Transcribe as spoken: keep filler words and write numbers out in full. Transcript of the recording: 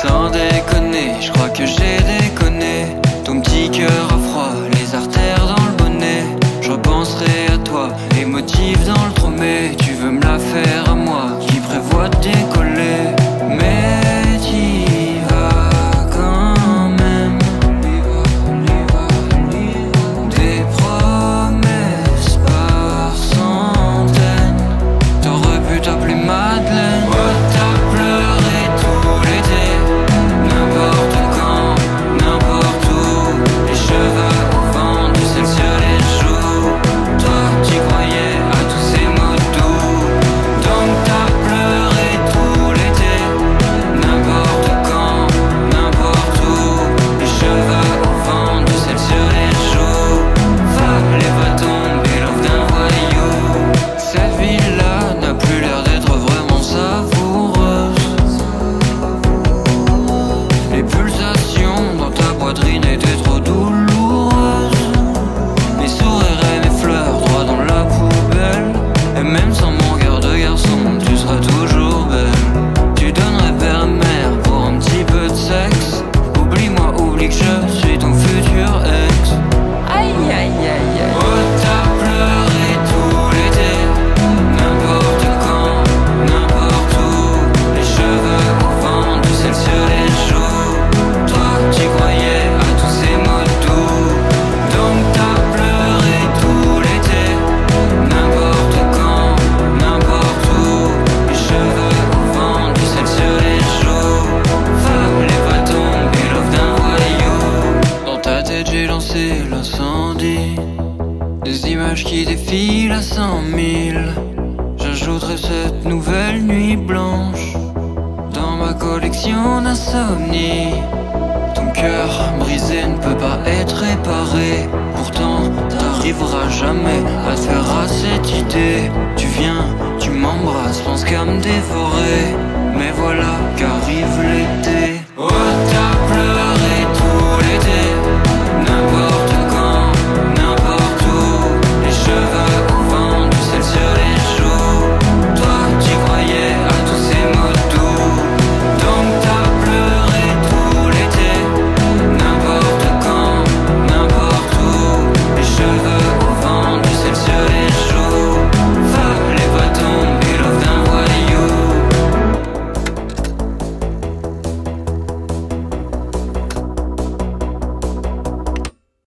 Sans déconner, je crois que j'ai déconné. Ton petit cœur a froid, les artères dans le bonnet. Je repenserai à toi, émotif dans le tromé. Tu veux me la faire à moi, qui prévoit de décoller. Mais t'y vas quand même. Des promesses par centaines. T'aurais pu t'appeler Madeleine. Oh, t'as pleuré tout l'été. N'importe quand, n'importe où. Les cheveux au vent, du ciel sur les joues. Toi, t'y croyais à tous ces mots doux. Donc t'as pleuré tout l'été. N'importe quand, n'importe où. Les cheveux au vent, du ciel sur les joues. Fallait pas tomber l'offre d'un voyou. Cette ville-là n'a plus l'air d'être vraiment savoureuse. Les pulsations dans ta poitrine étaient trop douloureuses. Mes sourires et mes fleurs droit dans la poubelle. Et même sans mon regard de garçon, tu seras toujours belle. Tu donnerais père et mère pour un petit peu de sexe. Oublie-moi, oublie que je suis ton futur ex. Aïe aïe aïe aïe. Oh, t'as pleuré tout l'été. N'importe quand, n'importe où. Les cheveux au vent, du ciel sur les joues. Toi, t'y croyais à tous ces mots doux. Donc t'as pleuré tout l'été. N'importe quand, n'importe où. Les cheveux au vent, du ciel sur les joues. Fallait pas tomber l'offre d'un voyou. Dans ta tête j'ai lancé l'incendie. Des images qui défilent à cent mille. J'ajouterai cette nouvelle nuit blanche dans ma collection d'insomnie. Ton cœur brisé ne peut pas être réparé. Pourtant t'arriveras jamais à te faire à cette idée. Tu viens, tu m'embrasses, pense qu'à me dévorer. Mais voilà qu'arrive l'été. Oh, t'as